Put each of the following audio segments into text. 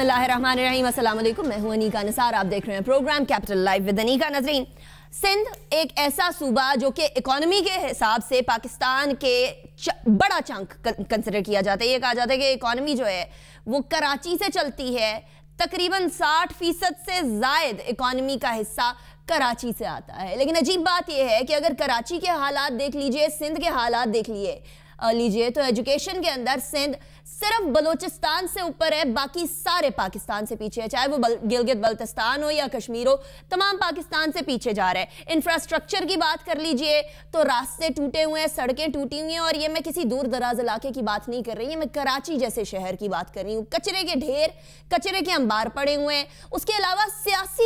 बिस्मिल्लाहिर्रहमानिर्रहीम, अस्सलाम वालेकुम। मैं हूं अनीका निसार, आप देख रहे हैं programme capital live with Anika. नजरीन, सिंध एक ऐसा सूबा जो कि इकोनॉमी के हिसाब से पाकिस्तान के बड़ा चंक कंसिडर किया जाता है। ये कहा जाता है कि इकोनॉमी जो है वो कराची से चलती है। तकरीबन 60% से ज़ायद इकोनॉमी का हिस्सा कराची से आता है। लेकिन अजीब बात यह है कि अगर कराची के हालात देख लीजिए, सिंध के हालात देख लीजिए तो एजुकेशन के अंदर सिंध सिर्फ बलोचिस्तान से ऊपर है, बाकी सारे पाकिस्तान से पीछे है। चाहे वो गिलगित बल्तिस्तान हो या कश्मीर हो, तमाम पाकिस्तान से पीछे जा रहे हैं। इंफ्रास्ट्रक्चर की बात कर लीजिए तो रास्ते टूटे हुए हैं, सड़कें टूटी हुई हैं। और ये मैं किसी दूर दराज इलाके की बात नहीं कर रही, मैं कराची जैसे शहर की बात कर रही हूँ। कचरे के ढेर, कचरे के अंबार पड़े हुए हैं। उसके अलावा सियासी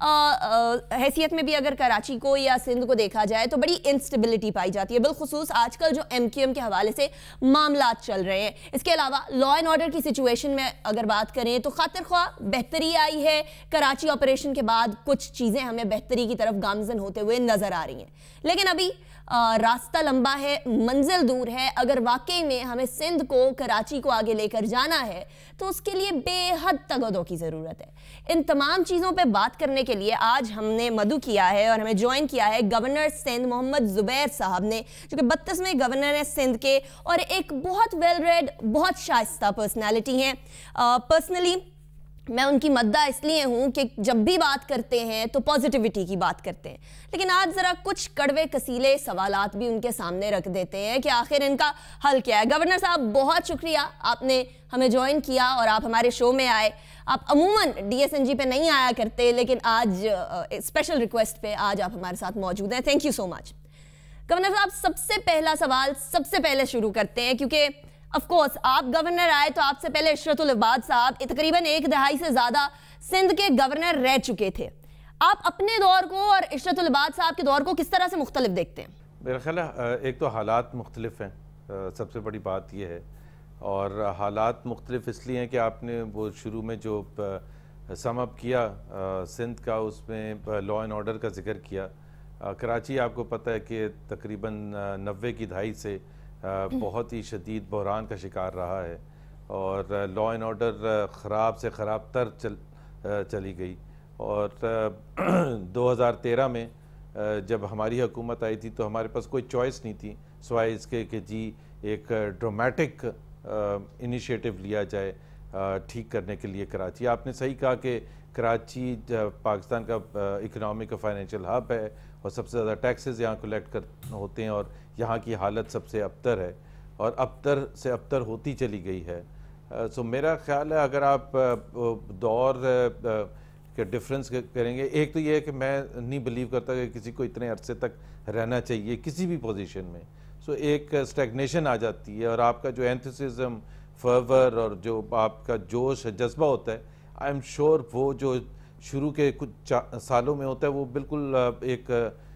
हैसियत में भी अगर कराची को या सिंध को देखा जाए तो बड़ी इंस्टेबिलिटी पाई जाती है, बिलखुसूस आजकल जो MQM के हवाले से मामलात चल रहे हैं। इसके अलावा लॉ एंड ऑर्डर की सिचुएशन में अगर बात करें तो खातिर ख्वाह बेहतरी आई है। कराची ऑपरेशन के बाद कुछ चीज़ें हमें बेहतरी की तरफ गामजन होते हुए नजर आ रही हैं, लेकिन अभी रास्ता लंबा है, मंजिल दूर है। अगर वाकई में हमें सिंध को, कराची को आगे लेकर जाना है तो उसके लिए बेहद तगदों की ज़रूरत है। इन तमाम चीज़ों पे बात करने के लिए आज हमने मदु किया है और हमें ज्वाइन किया है गवर्नर सिंध मोहम्मद ज़ुबैर साहब ने, जो कि 32वें गवर्नर हैं सिंध के और एक बहुत वेल रेड, बहुत शाइस्ता पर्सनैलिटी हैं। पर्सनली मैं उनकी मद्दा इसलिए हूँ कि जब भी बात करते हैं तो पॉजिटिविटी की बात करते हैं, लेकिन आज ज़रा कुछ कड़वे कसीले सवालात भी उनके सामने रख देते हैं कि आखिर इनका हल क्या है। गवर्नर साहब, बहुत शुक्रिया, आपने हमें ज्वाइन किया और आप हमारे शो में आए। आप अमूमन DSNG पे नहीं आया करते, लेकिन आज स्पेशल रिक्वेस्ट पे आज आप हमारे साथ मौजूद हैं। Thank you so much. Governor साहब, सबसे पहला सवाल सबसे पहले शुरू करते हैं, क्योंकि ऑफ कोर्स आप गवर्नर आए तो आपसे पहले इशरत इबाद साहब तकरीबन 1 दहाई से ज़्यादा सिंध के गवर्नर रह चुके थे। आप अपने दौर को और इशरत इबाद साहब के दौर को किस तरह से मुख्तलिफ देखते हैं? मेरा ख्याल है एक तो हालात मुख्तलिफ हैं, सबसे बड़ी बात यह है। और हालात मुख्तलिफ इसलिए हैं कि आपने वो शुरू में जो सम अप किया सिंध का, उसमें लॉ एंड ऑर्डर का जिक्र किया। कराची आपको पता है कि तकरीबन 90 की दहाई से बहुत ही शदीद बहरान का शिकार रहा है और लॉ एंड ऑर्डर ख़राब से ख़राब तर चली गई। और 2013 में जब हमारी हुकूमत आई थी तो हमारे पास कोई चॉइस नहीं थी सिवाय इसके कि जी एक ड्रामेटिक इनिशिएटिव लिया जाए ठीक करने के लिए कराची। आपने सही कहा कि कराची पाकिस्तान का इकनॉमिक और फाइनेंशियल हब है और सबसे ज़्यादा टैक्सेस यहाँ कलेक्ट होते हैं और यहाँ की हालत सबसे अबतर है और अबतर से अबतर होती चली गई है। सो मेरा ख्याल है अगर आप दौर के डिफरेंस करेंगे, एक तो ये है कि मैं नहीं बिलीव करता कि किसी को इतने अरसे तक रहना चाहिए किसी भी पोजीशन में। सो एक स्टैग्नेशन आ जाती है और आपका जो एंथुसिज्म, फर्वर और जो आपका जोश जज्बा होता है, आई एम श्योर वो जो शुरू के कुछ सालों में होता है वो बिल्कुल एक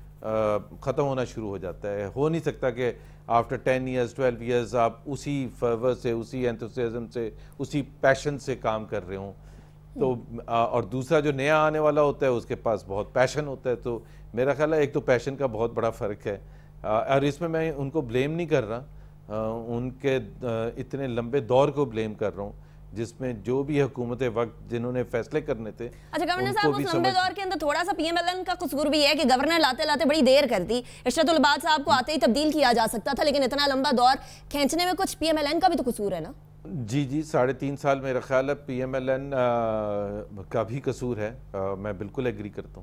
ख़त्म होना शुरू हो जाता है। हो नहीं सकता कि आफ्टर 10 ईयर्स 12 ईयर्स आप उसी फर्वर से, उसी एंथुसियाज्म से, उसी पैशन से काम कर रहे हों। तो और दूसरा जो नया आने वाला होता है उसके पास बहुत पैशन होता है। तो मेरा ख्याल है एक तो पैशन का बहुत बड़ा फ़र्क है और इसमें मैं उनको ब्लेम नहीं कर रहा, उनके इतने लंबे दौर को ब्लेम कर रहा हूँ जिसमें जो भी हुकूमत वक्त जिन्होंने फैसले करने थे। अच्छा गवर्नर साहब, उस लंबे दौर के अंदर थोड़ा सा PMLN का कसूर भी है कि गवर्नर लाते लाते बड़ी देर कर दी। इशरत इबाद साहब को आते ही तब्दील किया जा सकता था, लेकिन इतना लंबा दौर खींचने में कुछ PMLN का भी तो कसूर है ना? जी 3.5 साल मेरा ख्याल है PMLN का भी कसूर है, मैं बिल्कुल एग्री करता हूँ।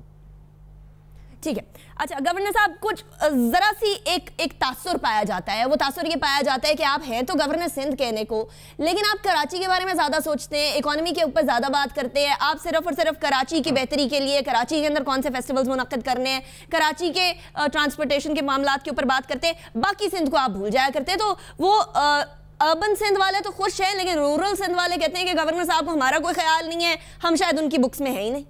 ठीक है। अच्छा गवर्नर साहब, कुछ ज़रा सी एक तासुर पाया जाता है। वो तासुर ये पाया जाता है कि आप हैं तो गवर्नर सिंध कहने को, लेकिन आप कराची के बारे में ज़्यादा सोचते हैं, इकोनॉमी के ऊपर ज़्यादा बात करते हैं। आप सिर्फ और सिर्फ कराची की बेहतरी के लिए, कराची के अंदर कौन से फेस्टिवल्स मुनक्किद करने हैं, कराची के ट्रांसपोर्टेशन के मामलात के ऊपर बात करते हैं, बाकी सिंध को आप भूल जाया करते हैं। तो वो अर्बन सिंध वाले तो खुश हैं, लेकिन रूरल सिंध वाले कहते हैं कि गवर्नर साहब को हमारा कोई ख्याल नहीं है, हम शायद उनकी बुक्स में है ही नहीं।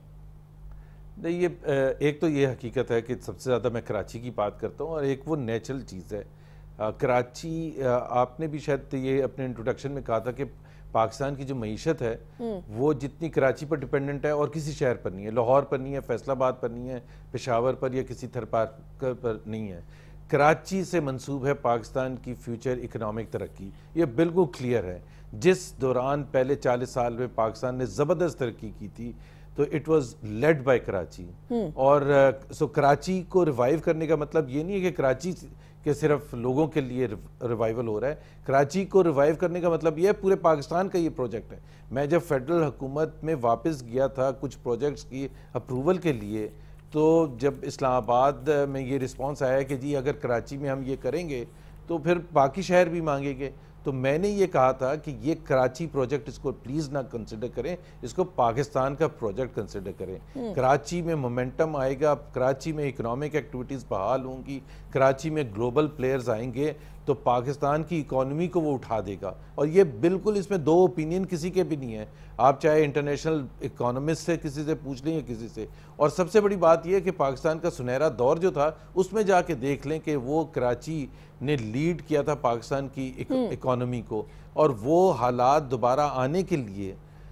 नहीं, ये एक तो ये हकीकत है कि सबसे ज़्यादा मैं कराची की बात करता हूँ और एक वो नेचुरल चीज़ है। कराची, आपने भी शायद ये अपने इंट्रोडक्शन में कहा था कि पाकिस्तान की जो मईशत है वो जितनी कराची पर डिपेंडेंट है और किसी शहर पर नहीं है, लाहौर पर नहीं है, फैसलाबाद पर नहीं है, पेशावर पर या किसी थर पर नहीं है। کراچی سے منسوب ہے پاکستان کی فیوچر اکنامک ترقی، یہ بالکل کلیئر ہے. جس دوران پہلے 40 سال میں پاکستان نے زبردست ترقی کی تھی تو it was led by Karachi. اور سو کراچی کو ریوائیو کرنے کا مطلب یہ نہیں ہے کہ کراچی کہ صرف لوگوں کے لیے ریوائیول ہو رہا ہے. کراچی کو ریوائیو کرنے کا مطلب یہ ہے پورے پاکستان کا یہ پروجیکٹ ہے. میں جب فیڈرل حکومت میں واپس گیا تھا کچھ پروجیکٹس کی اپروول کے لیے، تو جب اسلام آباد میں یہ رسپانس آیا کہ جی اگر کراچی میں ہم یہ کریں گے تو پھر باقی شہر بھی مانگیں گے، تو میں نے یہ کہا تھا کہ یہ کراچی پروجیکٹ اس کو پلیز نہ کنسیڈر کریں، اس کو پاکستان کا پروجیکٹ کنسیڈر کریں. کراچی میں مومنٹم آئے گا، کراچی میں اکنامک ایکٹیویٹیز بحال ہوں گی، کراچی میں گلوبل پلیئرز آئیں گے تو پاکستان کی اکانومی کو وہ اٹھا دے گا. اور یہ بالکل اس میں دو اوپینین کسی کے بھی نہیں ہیں، آپ چاہے انٹرنیشنل اکانومسٹ سے کسی سے پوچھ لیں یا کسی سے. اور سب سے بڑی بات یہ ہے کہ پاکستان کا سنہرا دور جو تھا اس میں جا کے دیکھ لیں کہ وہ کراچی نے لیڈ کیا تھا پاکستان کی اکانومی کو. اور وہ حالات دوبارہ آنے کے لیے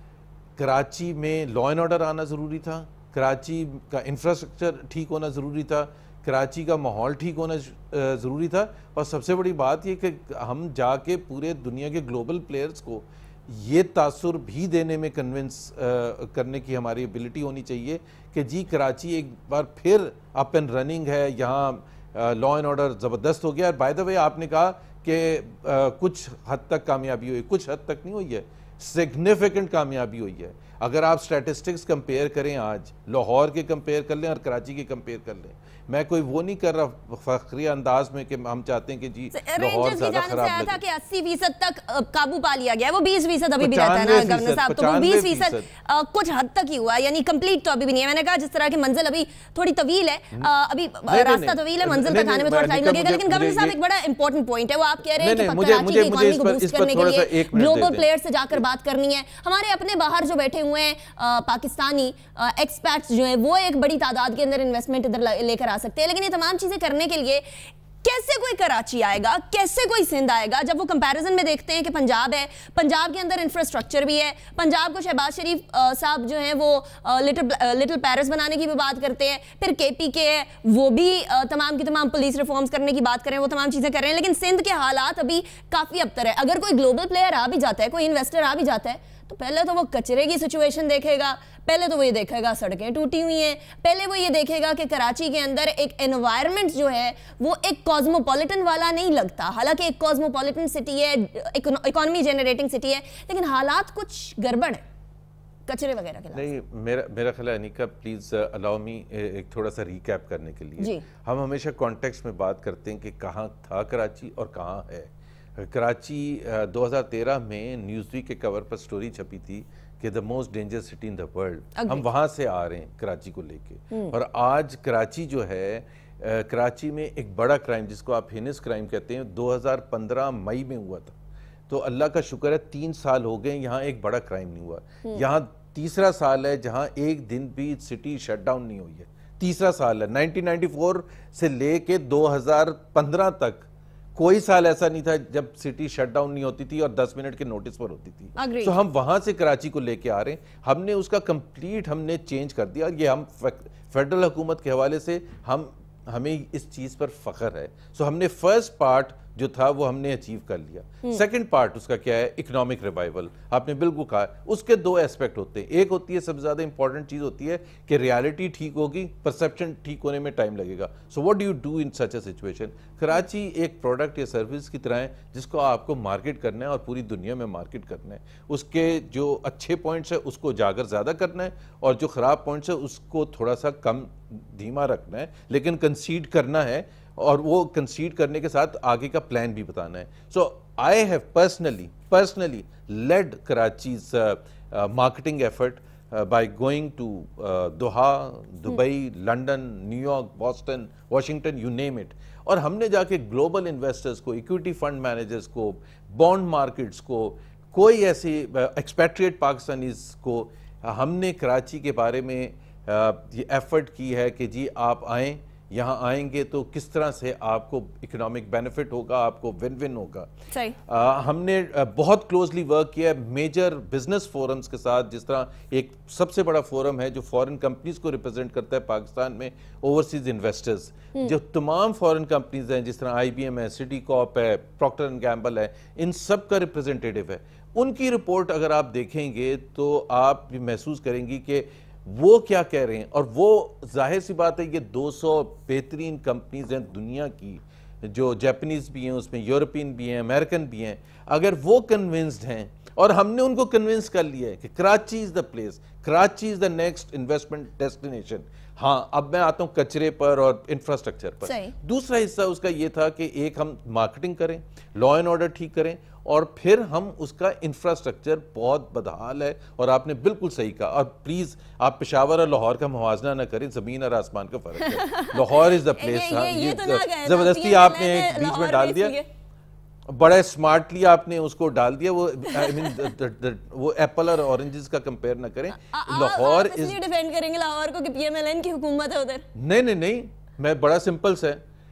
کراچی میں لا اینڈ آرڈر آنا ضروری تھا، کراچی کا انفراسٹرکچر ٹھیک ہونا ضروری تھا، کراچی کا ماحول ٹھیک ہونا ضروری تھا. اور سب سے بڑی بات یہ کہ ہم جا کے پورے دنیا کے گلوبل پلیئرز کو یہ تاثر بھی دینے میں کنونس کرنے کی ہماری ایبلٹی ہونی چاہیے کہ جی کراچی ایک بار پھر اپ اینڈ رننگ ہے، یہاں لا اینڈ آرڈر زبردست ہو گیا. بائی دا وے آپ نے کہا کہ کچھ حد تک کامیابی ہوئی، کچھ حد تک نہیں ہوئی ہے، سگنیفیکنٹ کامیابی ہوئی ہے. اگر آپ سٹیٹسٹکس کمپیئر کریں، آج لاہور کے کمپیئر کر لیں اور کراچی کے کمپیئر کر لیں، میں کوئی وہ نہیں کر رہا فخریہ انداز میں کہ ہم چاہتے ہیں کہ جی لاہور زیادہ خراب لگے. تھا کہ 80% تک قابو پا لیا گیا ہے، وہ 20% ابھی بھی رہتا ہے نا گورنر صاحب، تو وہ 20% کچھ حد تک ہی ہوا ہے، یعنی کمپلیٹ تو ابھی بھی نہیں ہے. میں نے کہا جس طرح کی منزل ابھی تھوڑی طویل ہے، ابھی راستہ طویل ہے، منزل تک آنے میں تھوڑا ٹائم لگے گا. لیکن گورنر صاحب ایک بڑا امپورٹنٹ پوائنٹ ہے، وہ آپ کہہ رہے ہیں کہ کراچی کی اکانومی کو بوسٹ کرنے کے لیے گلوبل پلیئر سے جا کر بات کرنی ہے. ہمارے اپنے باہر جو بیٹھے ہوئے ہیں پاکستانی ایکسپیٹس جو ہیں، وہ ایک بڑی تعداد کے اندر انویسٹمنٹ ادھر لے کر آ سکتے ہیں. لیکن یہ تمام چیزیں کرنے کے لیے کیسے کوئی کراچی آئے گا، کیسے کوئی سندھ آئے گا، جب وہ کمپیریزن میں دیکھتے ہیں کہ پنجاب ہے، پنجاب کے اندر انفراسٹرکچر بھی ہے، پنجاب کو شہباز شریف صاحب جو ہیں وہ لٹل پیرس بنانے کی بھی بات کرتے ہیں، پھر کے پی کے ہے وہ بھی تمام کی تمام پولیس ریفارمز کرنے کی بات کریں، وہ تمام چیزیں کر رہے ہیں. لیکن سندھ کے حالات ابھی کافی ابتر ہے. اگر کوئی گلوبل پلیئر آ بھی جاتا ہے، کوئی انویسٹر آ بھی جاتا ہے، تو پہلے تو وہ کچرے کی سچویشن دیکھے گا، پہلے تو وہ یہ دیکھے گا سڑکیں ٹوٹی ہوئی ہیں، پہلے وہ یہ دیکھے گا کہ کراچی کے اندر ایک انوائرمنٹ جو ہے وہ ایک کازموپولیٹن والا نہیں لگتا. حالانکہ ایک کازموپولیٹن سٹی ہے، اکانومی جنریٹنگ سٹی ہے، لیکن حالات کچھ گڑبڑ ہیں کچرے وغیرہ کے. نہیں، میرا خیال ہے انیکا پلیز الاؤ می ایک تھوڑا سا ریکیپ کرنے کے لیے. ہم ہمیشہ کانٹیکسٹ میں بات کرتے ہیں کہ کہاں تھا کراچی اور کہاں ہے. کراچی 2013 میں نیوز ویک کے کور پر سٹوری چھپی تھی کہ the most dangerous city in the world. ہم وہاں سے آ رہے ہیں کراچی کو لے کے. اور آج کراچی جو ہے، کراچی میں ایک بڑا کرائم جس کو آپ ہینس کرائم کہتے ہیں 2015 مئی میں ہوا تھا. تو اللہ کا شکر ہے 3 سال ہو گئے یہاں ایک بڑا کرائم نہیں ہوا. یہاں تیسرا سال ہے جہاں ایک دن بھی سٹی شٹ ڈاؤن نہیں ہوئی ہے. تیسرا سال ہے. 1994 سے لے کے 2015 تک کوئی سال ایسا نہیں تھا جب سٹی شٹ ڈاؤن نہیں ہوتی تھی اور 10 منٹ کے نوٹس پر ہوتی تھی. تو ہم وہاں سے کراچی کو لے کے آ رہے ہیں. ہم نے اس کا کمپلیٹ ہم نے چینج کر دیا. یہ ہم فیڈرل حکومت کے حوالے سے ہمیں اس چیز پر فخر ہے. سو ہم نے فرسٹ پارٹ جو تھا وہ ہم نے اچیو کر لیا. سیکنڈ پارٹ اس کا کیا ہے؟ Economic revival. آپ نے بالکل کہا ہے. اس کے 2 ایسپیکٹ ہوتے ہیں. ایک ہوتی ہے سب سے زیادہ امپورٹنٹ چیز ہوتی ہے کہ ریالٹی ٹھیک ہوگی، پرسیپشن ٹھیک ہونے میں ٹائم لگے گا. So what do you do in such a situation? Karachi ایک پروڈکٹ یا سروس کی طرح ہے جس کو آپ کو مارکیٹ کرنا ہے اور پوری دنیا میں مارکیٹ کرنا ہے. اس کے جو اچھے پوائنٹس ہیں اس کو اجاگر زیادہ کرنا ہے اور جو خراب پوائنٹس ہیں اس کو تھوڑا سا کم دھیما رکھنا ہے، لیکن کنسیڈ کرنا ہے اور وہ کنسیڈ کرنے کے ساتھ آگے کا پلان بھی بتانا ہے. So I have personally led Karachi's marketing effort by going to Doha, Dubai, London, New York, Boston, Washington, you name it. اور ہم نے جا کے گلوبل انویسٹرز کو، ایکویٹی فنڈ مینیجرز کو، بانڈ مارکیٹس کو، کوئی ایسی ایکسپیٹریٹ پاکستانیز کو ہم نے کراچی کے بارے میں یہ ایفرٹ کی ہے کہ جی آپ آئیں، यहाँ आएंगे तो किस तरह से आपको इकोनॉमिक बेनिफिट होगा, आपको विन विन होगा। हमने बहुत क्लोजली वर्क किया है मेजर बिजनेस फोरम्स के साथ, जिस तरह एक सबसे बड़ा फोरम है जो फॉरेन कंपनीज को रिप्रेजेंट करता है पाकिस्तान में, ओवरसीज इन्वेस्टर्स, जो तमाम फॉरेन कंपनीज हैं जिस तरह IBM है, सिटी कॉप है, प्रॉक्टर एंड गैम्बल है, इन सब का रिप्रेजेंटेटिव है। उनकी रिपोर्ट अगर आप देखेंगे तो आप भी महसूस करेंगी कि वो क्या कह रहे हैं, और वो जाहिर सी बात है ये 200 बेहतरीन कंपनीज हैं दुनिया की, जो जापानीज भी हैं, उसमें यूरोपियन भी हैं, अमेरिकन भी हैं, अगर वो कन्विंस्ड हैं और हमने उनको कन्विंस कर लिया है कि Karachi is the place, Karachi is the next investment destination. हाँ, अब मैं आता हूँ कचरे पर और इंफ्रास्ट्रक्चर पर। दूसरा हिस्सा उसका ये था कि एक हम मार्केटिंग करें, लॉ एंड ऑर्डर ठीक करें, और फिर हम उसका इंफ्रास्ट्रक्चर बहुत बदहाल है। और आपने बिल्कुल सही कहा, और प्लीज आप पेशावर और लाहौर का मुवाजना ना करें, जमीन और आसमान का फर्क है। Lahore is the place. जबरदस्ती आपने बीच में डाल दिया, बड़ा स्मार्टली आपने उसको डाल दिया। वो आई मीन वो एप्पल और ऑरेंजेस का कंपेयर ना करें। लाहौर इज डिफेंड करेंगे लाहौर को कि PMLN की हुकूमत है उधर। नहीं, मैं बड़ा सिंपल से,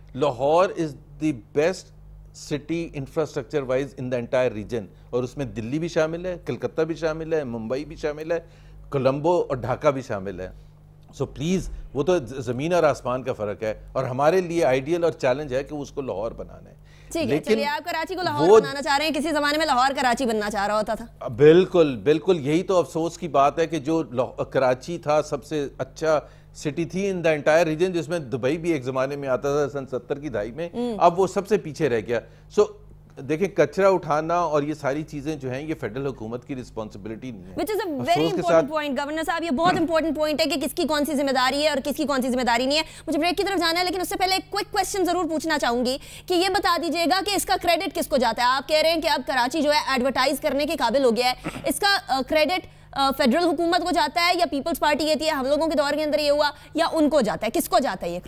Lahore is the best city infrastructure wise in the entire region, और उसमें दिल्ली भी शामिल है, कलकत्ता भी शामिल है, मुंबई भी शामिल है, कोलंबो और ढाका भी शामिल है। सो प्लीज, वो तो जमीन और आसमान का फर्क है, और हमारे लिए आइडियल और चैलेंज है कि उसको लाहौर बनाना है। ठीक है, चलिए आप कराची को लाहौर बनाना चाह रहे हैं, किसी जमाने में लाहौर कराची बनना चाह रहा होता था। बिल्कुल, यही तो अफसोस की बात है कि जो कराची था सबसे अच्छा सिटी थी इन द एंटायर रीजन, जिसमें दुबई भी एक जमाने में आता था सन 70 की दहाई में, अब वो सबसे पीछे रह गया। सो देखें, कचरा उठाना और ये सारी चीजें जो हैं ये फेडरल हुकूमत की रिस्पांसिबिलिटी नहीं है। Which is a very important point, governor साहब, ये बहुत इंपॉर्टेंट पॉइंट है कि किसकी कौन सी जिम्मेदारी है और किसकी कौन सी जिम्मेदारी नहीं है। मुझे ब्रेक की तरफ जाना है, लेकिन उससे पहले एक क्विक क्वेश्चन जरूर पूछना चाहूंगी कि ये बता दीजिएगा कि इसका क्रेडिट किसको जाता है। आप कह रहे हैं कि अब कराची जो है एडवर्टाइज करने के काबिल हो गया है, इसका क्रेडिट फेडरल हुकूमत को जाता है या पीपल्स पार्टी कहती है हम लोगों के दौर के अंदर ये हुआ, या उनको जाता है, किसको जाता है ये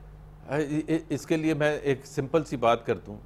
क्रेडिट? इसके लिए मैं एक सिंपल सी बात कर दूं,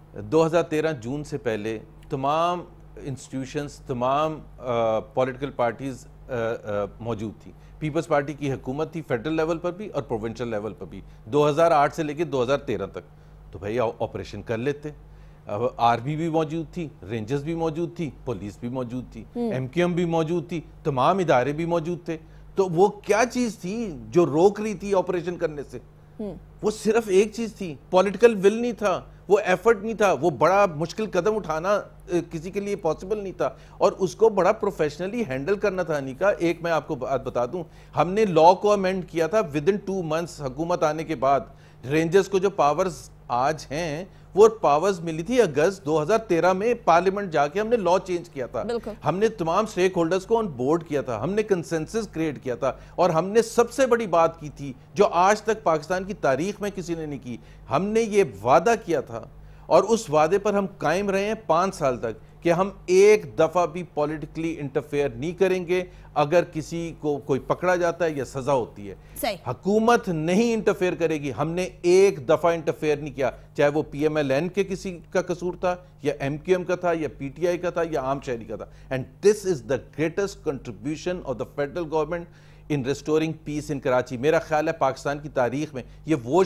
2013 जून से पहले तमाम इंस्टीट्यूशंस, तमाम पॉलिटिकल पार्टीज मौजूद थी। पीपल्स पार्टी की हुकूमत थी फेडरल लेवल पर भी और प्रोविंशियल लेवल पर भी, 2008 से लेकर 2013 तक। तो भाई ऑपरेशन कर लेते। अब आर्मी भी मौजूद थी, रेंजर्स भी मौजूद थी, पुलिस भी मौजूद थी, MQM भी मौजूद थी, तमाम इदारे भी मौजूद थे। तो वो क्या चीज थी जो रोक रही थी ऑपरेशन करने से? वो सिर्फ एक चीज थी, पॉलिटिकल विल नहीं था, वो एफर्ट नहीं था, वो बड़ा मुश्किल कदम उठाना किसी के लिए पॉसिबल नहीं था, और उसको बड़ा प्रोफेशनली हैंडल करना था। अनिका, एक मैं आपको बात बता दूं, हमने लॉ को अमेंड किया था विद इन 2 मंथ्स हुकूमत आने के बाद। रेंजर्स को जो पावर्स आज हैं वो पावर्स मिली थी अगस्त 2013 में, पार्लियामेंट जाके हमने लॉ चेंज किया था, हमने तमाम स्टेक होल्डर्स को ऑन बोर्ड किया था, हमने कंसेंसस क्रिएट किया था, और हमने सबसे बड़ी बात की थी जो आज तक पाकिस्तान की तारीख में किसी ने नहीं की। हमने ये वादा किया था और उस वादे पर हम कायम रहे हैं 5 साल तक कि हम एक दफा भी पॉलिटिकली इंटरफेयर नहीं करेंगे अगर किसी को कोई पकड़ा जाता है या सजा होती है। हुकूमत नहीं इंटरफेयर करेगी। हमने एक दफा इंटरफेयर नहीं किया, चाहे वो PMLN के किसी का कसूर था या MQM का था या PTI का था या आम शहरी का था। And this is the greatest contribution of the federal government in restoring peace in Karachi. मेरा ख्याल है पाकिस्तान की तारीख में ये वो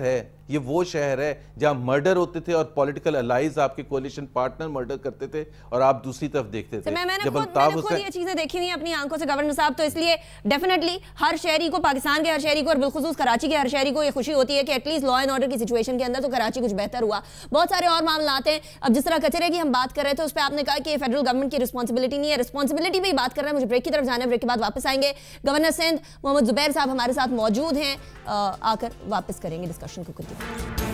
शहर है जहां मर्डर होते थे और पॉलिटिकल अलाइज, आपके कोalition पार्टनर मर्डर करते थे और आप दूसरी तरफ देखते थे। मैंने खुद ये चीजें देखी हुई अपनी आंखों से गवर्नर साहब, तो इसलिए डेफिनेटली हर शहरी को, पाकिस्तान के हर शहरी को और बिलखुसूस कराची के हर शहरी को ये खुशी होती है कि एटलीस्ट लॉ एंड ऑर्डर की सिचुएशन के अंदर तो कराची कुछ बेहतर हुआ। बहुत सारे और मामला आते हैं। अब जिस तरह कचरे की हम बात कर रहे थे उस पर आपने कहा कि फेडरल गवर्नमेंट की रिस्पॉन्सिबिलिटी नहीं है, रिस्पॉन्सिबिलिटी भी बात कर रहे हैं। मुझे ब्रेक की तरफ जाना है, ब्रेक के बाद वापस आएंगे। गवर्नर सिंध मोहम्मद जुबैर साहब हमारे साथ मौजूद हैं, आकर वापस करेंगे डिस्कशन को करके।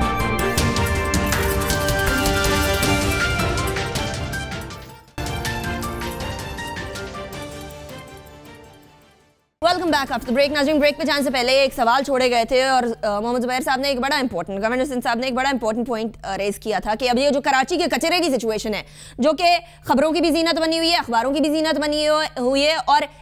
Welcome back after break. नाज़रीन, ब्रेक पे जाने से पहले एक सवाल छोड़े गए थे और मोहम्मद जुबैर साहब ने एक बड़ा इंपॉर्टेंट, गवर्नर सिंध साहब ने एक बड़ा इंपॉर्टेंट पॉइंट रेज किया था कि अब ये जो कराची के कचरे की सिचुएशन है, जो कि खबरों की भी जीनत बनी हुई है, अखबारों की भी जीनत बनी हुई है, और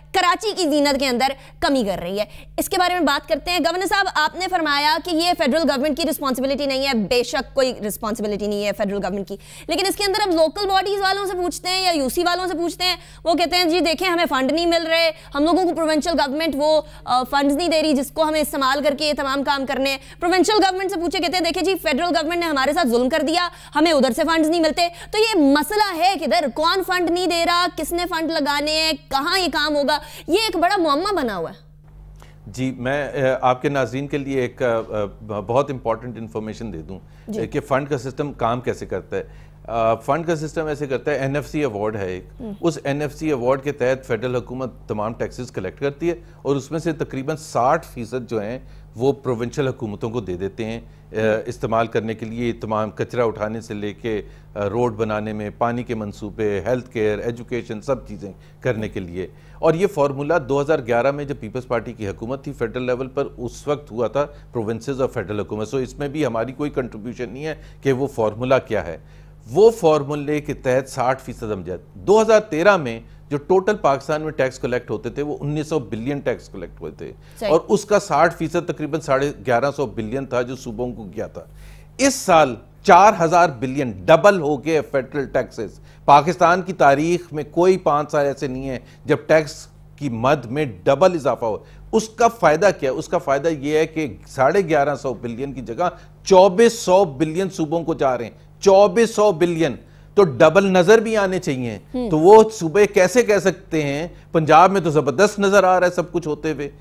कराची की जीनत के अंदर कमी कर रही है। इसके बारे में बात करते हैं। गवर्नर साहब, आपने फरमाया कि ये फेडरल गवर्नमेंट की रिस्पॉन्सिबिलिटी नहीं है, बेशक कोई रिस्पॉन्सिबिलिटी नहीं है फेडरल गवर्नमेंट की, लेकिन इसके अंदर अब लोकल बॉडीज वालों से पूछते हैं या यूसी वालों से पूछते हैं, वो कहते हैं जी देखें हमें फंड नहीं मिल रहे, हम लोगों को प्रोविंशियल गवर्नमेंट वो फंड्स नहीं दे रही जिसको हमें इस्तेमाल करके ये तमाम काम करने हैं। प्रोविंशियल गवर्नमेंट से पूछे, कहते हैं देखें जी फेडरल गवर्नमेंट ने हमारे साथ जुल्म कर दिया, हमें उधर से फंड्स नहीं मिलते। तो ये मसला है किधर, कौन फंड नहीं दे रहा, किसने फंड लगाने हैं, कहाँ ये काम होगा, ये एक बड़ा मुअम्मा बना हुआ है। जी, मैं आपके नाज़रीन के लिए एक बहुत इंपॉर्टेंट इन्फॉर्मेशन दे दूं कि फ़ंड का सिस्टम काम कैसे करता है। फ़ंड का सिस्टम ऐसे करता है, NFC अवार्ड है एक, उस NFC अवार्ड के तहत फेडरल हुकूमत तमाम टैक्सेस कलेक्ट करती है और उसमें से तकरीबन 60% जो हैं वो प्रोविंशियल हुकूमतों को दे देते हैं इस्तेमाल करने के लिए, तमाम कचरा उठाने से लेके रोड बनाने में, पानी के मंसूबे, हेल्थ केयर, एजुकेशन, सब चीज़ें करने के लिए। और ये फार्मूला 2011 में जब पीपल्स पार्टी की हुकूमत थी फेडरल लेवल पर, उस वक्त हुआ था प्रोविंसेस और फेडरल हुकूमत। सो इसमें भी हमारी कोई कंट्रीब्यूशन नहीं है कि वो फार्मूला क्या है। वो फार्मूले के तहत 60% अमजद 2013 में जो टोटल पाकिस्तान में टैक्स कलेक्ट होते थे वो 1900 बिलियन टैक्स कलेक्ट हुए थे और उसका 60% तकरीबन 1150 बिलियन था जो सूबों को गया था। इस साल 4000 बिलियन डबल हो गए फेडरल टैक्सेस। पाकिस्तान की तारीख में कोई 5 साल ऐसे नहीं है जब टैक्स की मद में डबल इजाफा हो। उसका फायदा क्या है? उसका फायदा यह है कि 1150 बिलियन की जगह 2400 बिलियन सूबों को जा रहे हैं। 2400 बिलियन तो डबल नजर भी आने चाहिए। तो वो सूबे कैसे कह सकते हैं पंजाब में तो जबरदस्त नजर आ रहा है सब कुछ होते हुए,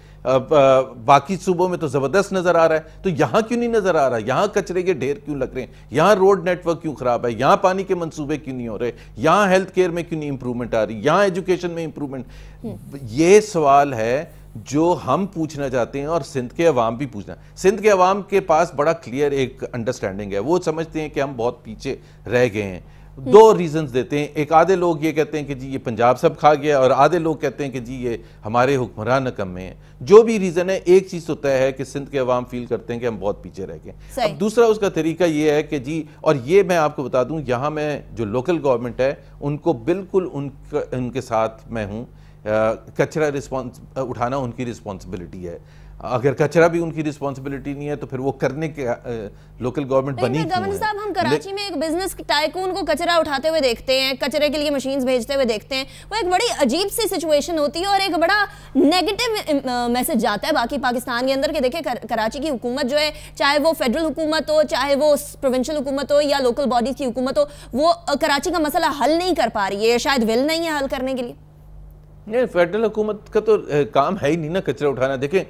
बाकी सूबों में तो जबरदस्त नजर आ रहा है, तो यहां क्यों नहीं नजर आ रहा? यहां कचरे के ढेर क्यों लग रहे हैं? यहां रोड नेटवर्क क्यों खराब है? यहां पानी के मंसूबे क्यों नहीं हो रहे? यहां हेल्थ केयर में क्यों नहीं इंप्रूवमेंट आ रही? यहां एजुकेशन में इंप्रूवमेंट? ये सवाल है जो हम पूछना चाहते हैं और सिंध के अवाम भी पूछना। सिंध के अवाम के पास बड़ा क्लियर एक अंडरस्टैंडिंग है, वो समझते हैं कि हम बहुत पीछे रह गए हैं। दो रीजंस देते हैं, एक आधे लोग ये कहते हैं कि जी ये पंजाब सब खा गया और आधे लोग कहते हैं कि जी ये हमारे हुक्मरान नकम्मे हैं। जो भी रीजन है, एक चीज तो तय है कि सिंध के अवाम फील करते हैं कि हम बहुत पीछे रह गए। अब दूसरा उसका तरीका ये है कि जी, और ये मैं आपको बता दूं, यहाँ में जो लोकल गवर्नमेंट है उनको बिल्कुल उनके साथ मैं हूँ। कचरा उठाना उनकी रिस्पॉन्सिबिलिटी है। अगर कचरा भी उनकी रिस्पॉन्सिबिलिटी नहीं है तो फिर वो करने के लोकल गवर्नमेंट बनी क्यों है? गवर्नर साहब, हम कराची में एक बिजनेस टाइकून को कचरा उठाते हुए देखते हैं, कचरे के लिए मशीन्स भेजते हुए देखते हैं। वो एक बड़ी अजीब सी सिचुएशन होती है और एक बड़ा नेगेटिव मैसेज जाता है बाकी पाकिस्तान के अंदर कि देखिए कराची की हुकूमत जो है, चाहे वो फेडरल हुकूमत हो, चाहे वो प्रोविंशियल हुकूमत हो या लोकल बॉडीज की हुकूमत हो, वो कराची का मसला हल नहीं कर पा रही है, शायद विल नहीं है हल करने के लिए। नहीं, फेडरल हुकूमत का तो काम है ही नहीं ना कचरा उठाना। देखें,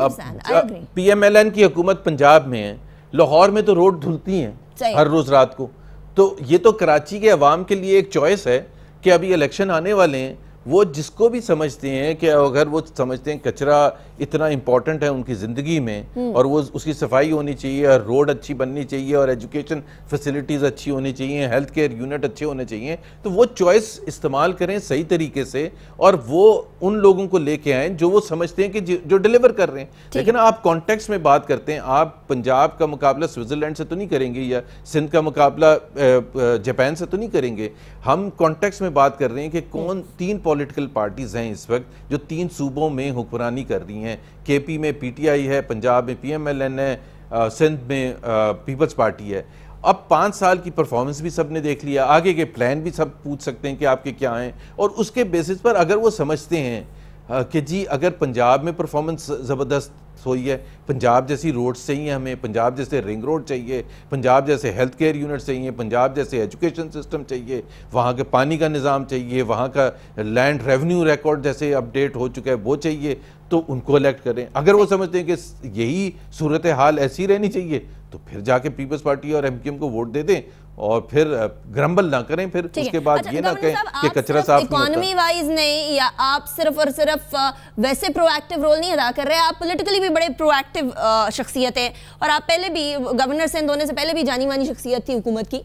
PMLN की हुकूमत पंजाब में है, लाहौर में तो रोड धुलती हैं हर रोज रात को। तो ये तो कराची के अवाम के लिए एक चॉइस है कि अभी इलेक्शन आने वाले हैं, वो जिसको भी समझते हैं कि अगर वो समझते हैं कचरा इतना इंपॉर्टेंट है उनकी ज़िंदगी में और वो उसकी सफाई होनी चाहिए और रोड अच्छी बननी चाहिए और एजुकेशन फैसिलिटीज़ अच्छी होनी चाहिए, हेल्थ केयर यूनिट अच्छे होने चाहिए, तो वो चॉइस इस्तेमाल करें सही तरीके से और वो उन लोगों को लेके आएँ जो वो समझते हैं कि जो डिलीवर कर रहे हैं। लेकिन आप कॉन्टेक्स्ट में बात करते हैं, आप पंजाब का मुकाबला स्विट्ज़रलैंड से तो नहीं करेंगे या सिंध का मुकाबला जापान से तो नहीं करेंगे। हम कॉन्टेक्स्ट में बात कर रहे हैं कि कौन 3 पॉलिटिकल पार्टीज हैं इस वक्त जो 3 सूबों में हुक्मरानी कर रही हैं। KP में PTI है, पंजाब में PMLN है, सिंध में पीपल्स पार्टी है। अब 5 साल की परफॉर्मेंस भी सब ने देख लिया, आगे के प्लान भी सब पूछ सकते हैं कि आपके क्या हैं, और उसके बेसिस पर अगर वो समझते हैं कि जी अगर पंजाब में परफॉर्मेंस ज़बरदस्त हुई है, पंजाब जैसी रोड्स चाहिए हमें, पंजाब जैसे रिंग रोड चाहिए, पंजाब जैसे हेल्थ केयर यूनिट चाहिए, पंजाब जैसे एजुकेशन सिस्टम चाहिए, वहाँ के पानी का निज़ाम चाहिए, वहाँ का लैंड रेवेन्यू रिकॉर्ड जैसे अपडेट हो चुका है वो चाहिए, तो उनको इलेक्ट करें। अगर वो समझते हैं कि यही सूरत हाल ऐसी रहनी चाहिए तो फिर जाके पीपल्स पार्टी और MQM को वोट दे दें और फिर ग्रम्बल ना करें, फिर उसके बाद ये ना कहें कि कचरा साफ नहीं होता। इकोनॉमी वाइज नहीं, या आप सिर्फ और सिर्फ वैसे प्रोएक्टिव रोल नहीं अदा कर रहे, आप पॉलिटिकली भी बड़े प्रोएक्टिव शख्सियत हैं और आप पहले भी गवर्नर सिंध होने से पहले भी जानी मानी शख्सियत थी हुकूमत की।